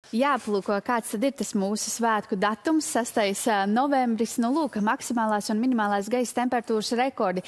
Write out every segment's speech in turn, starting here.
Jāplūko, kāds tad ir tas mūsu svētku datums, 6. novembris. Nu, lūk, maksimālās un minimālās gaisa temperatūras rekordi.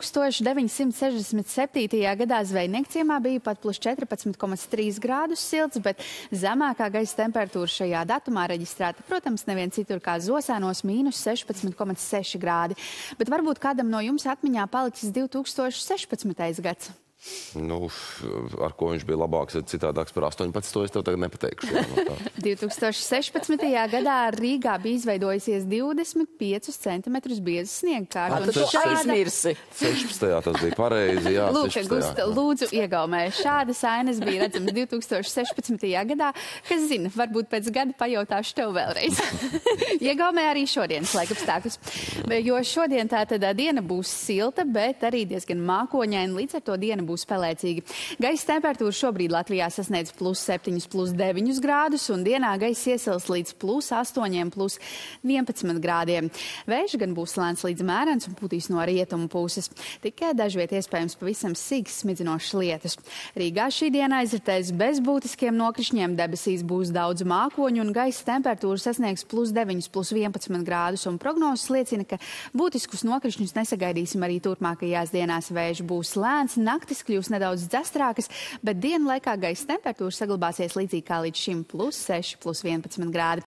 1967. gadā Zvejniekciemā bija pat plus 14,3 grādus silts, bet zemākā gaisa temperatūra šajā datumā reģistrēta, protams, nevien citur kā Zosānos mīnus 16,6 grādi. Bet varbūt kādam no jums atmiņā palicis 2016. gads. Nu, ar ko viņš bija labāks, citādāks par 18. Es tev tagad nepateikšu. Jā, no 2016. gadā Rīgā bija izveidojusies 25 centimetrus bieza sniegkārta. Tu to aizmirsi. 16. tas bija pareizi, jā. Lūk, Gusta, lūdzu iegaumē. Šādas ainas bija redzamas 2016. gadā, kas zina, varbūt pēc gada pajautāšu tev vēlreiz. Iegaumē arī šodienas laikapstākļus. Jo šodien tātad diena būs silta, bet arī diezgan mākoņaina, līdz ar to diena būs pelēcīgi. Gaisa temperatūra šobrīd Latvijā sasniedz plus 7, plus 9 grādus, un dienā gaisa iesils līdz plus 8, plus 11 grādiem. Vējš gan būs lēns līdz mērens un pūtīs no rietumu puses. Tikai dažviet iespējams pavisam sīks smidzinošas lietus. Rīgā šī diena aizritēs bez būtiskiem nokrišņiem, debesīs būs daudz mākoņu un gaisa temperatūra sasniegs plus 9, plus 11 grādus, un prognozes liecina, ka būtiskus nokrišņus nesagaidīsim arī turpmākajās dienās. Vējš būs lēns, naktis kļūs nedaudz dzestrākas, bet dienu laikā gaisa temperatūra saglabāsies līdzīgi kā līdz šim plus 6, plus 11 grādi.